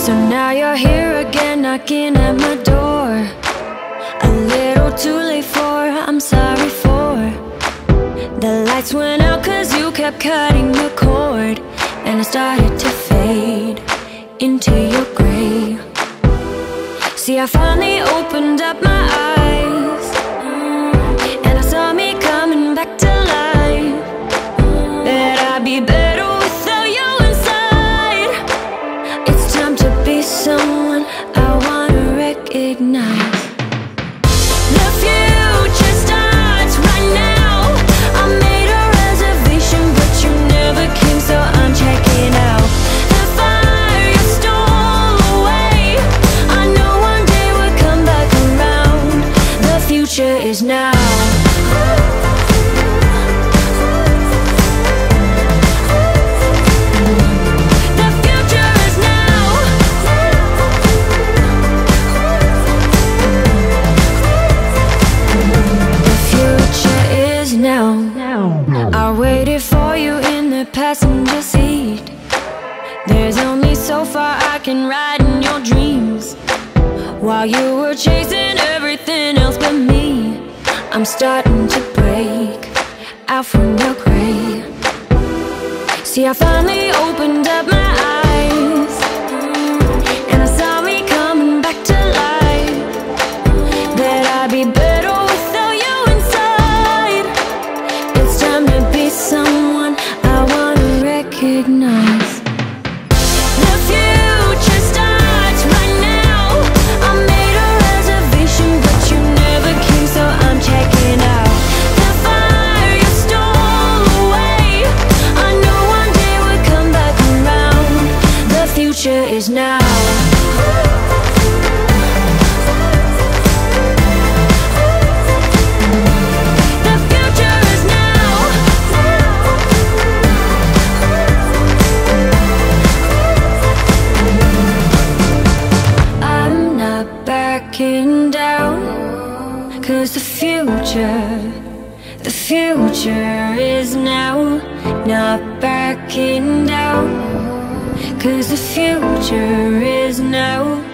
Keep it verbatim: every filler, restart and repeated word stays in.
So now you're here again, knocking at my door. A little too late for, I'm sorry for. The lights went out cause you kept cutting the cord, and I started to fade into your gray. See, I finally opened up my eyes, and I saw me coming back to life. That I'd be better without you inside. It's time to be someone I wanna recognize. The future starts right now. I made a reservation, but you never came, so I'm checking out. The fire you stole away, I know one day we'll come back around. The future is now. I waited for you in the passenger seat. There's only so far I can ride in your dreams. While you were chasing everything else but me, I'm starting to break out from the gray. See, I finally opened up my eyes, and I saw me coming back to life. That I'd be better without you inside. It's time to be someone I wanna recognize. The future starts right now. I made a reservation, but you never came, so I'm checking out. The fire you stole away, I know one day we'll come back around. The future is now. Backing down, cause the future, the future is now. Not backing down, cause the future is now.